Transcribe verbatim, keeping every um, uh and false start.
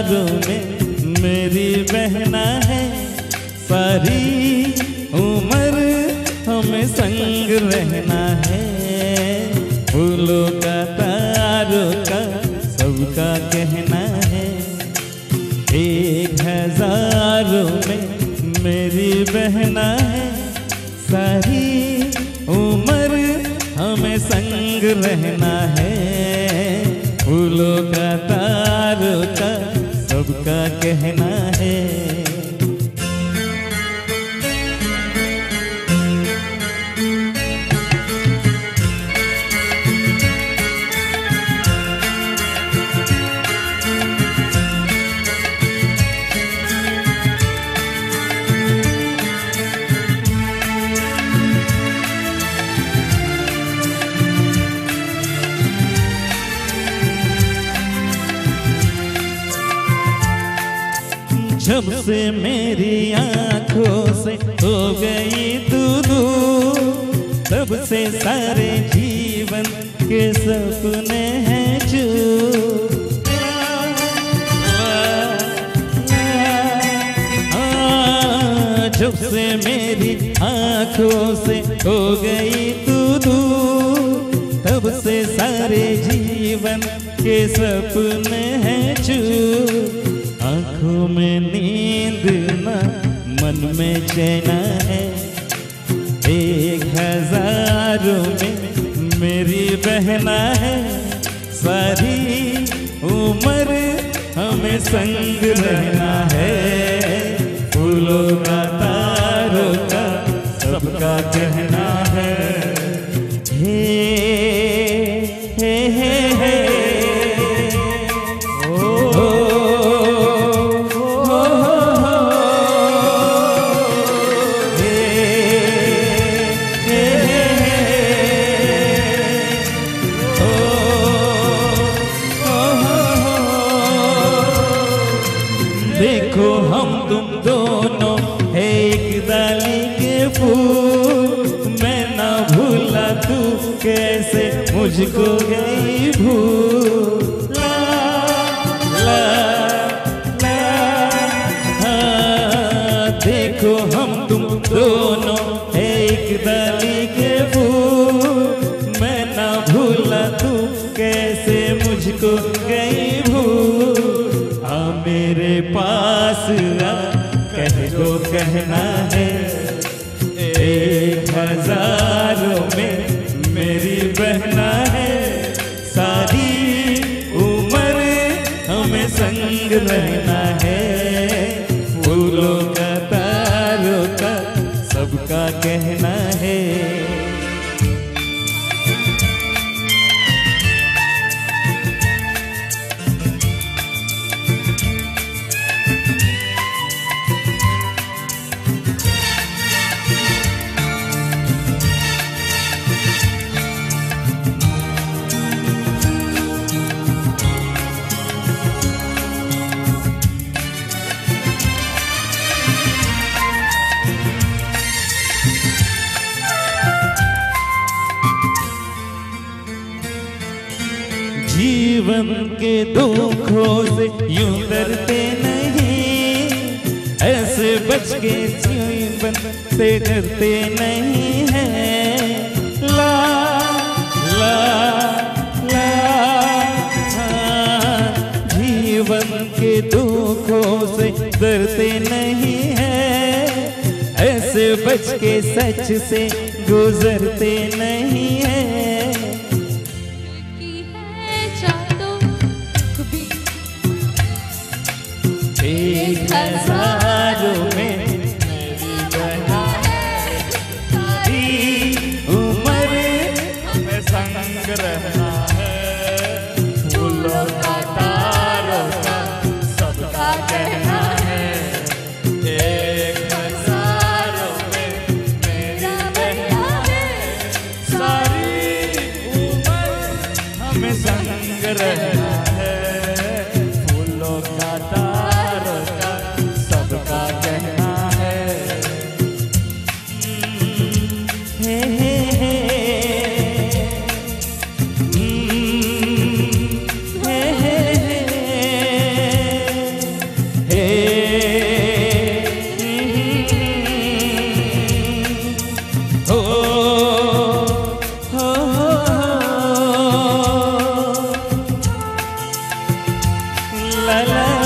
तारों में मेरी बहना है, सारी उम्र हमें संग रहना है। फूलों का तारों का सबका कहना है, एक हजारों में मेरी बहना है, सारी उम्र हमें संग रहना है। फूलों का तारों का सबका कहना है। जब से मेरी आँखों से हो गई तू दूर, तब से सारे जीवन के सपने हैं चूर। जब से मेरी आँखों से हो गई तू दूर, तब से सारे जीवन के सपने हैं चूर। आँखों में नींद न मन में चैन है, एक हजारों में मेरी बहना है, सारी उम्र हमें संग रहना है। फूलों का तारों का सबका कहना है, हे हे हे हे देखो हम तुम दोनों है एक डाली के फूल, मैं ना भूला तू कैसे मुझको गई भूल। ला ला ला हाँ, देखो हम तुम दोनों है एक डाली के फूल, मैं ना भूला तू कैसे मुझको गई भूल। आ मेरे पास आ कह दो कहना है, एक हजारों में मेरी बहना है, सारी उम्र हमें संग रहना है। फूलों का तारों का सबका कहना है। जीवन के दुखों से यूं डरते नहीं, ऐसे बच के जीवन से डरते नहीं हैं। ला ला ला हाँ, जीवन के दुखों से डरते नहीं हैं, ऐसे बच के सच से गुजरते नहीं हैं। एक हजारों में मेरी बहना है, सारी उम्र हमें संग रहना है। फूलों का तारों का सबका कहना है, एक हजारों में मेरी बहना है, सारी उम्र हमें संग रहना है। फूलों का ला ला